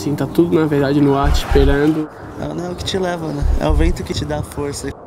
assim, tá tudo na verdade no ar te esperando. Não é o que te leva, né? É o vento que te dá força.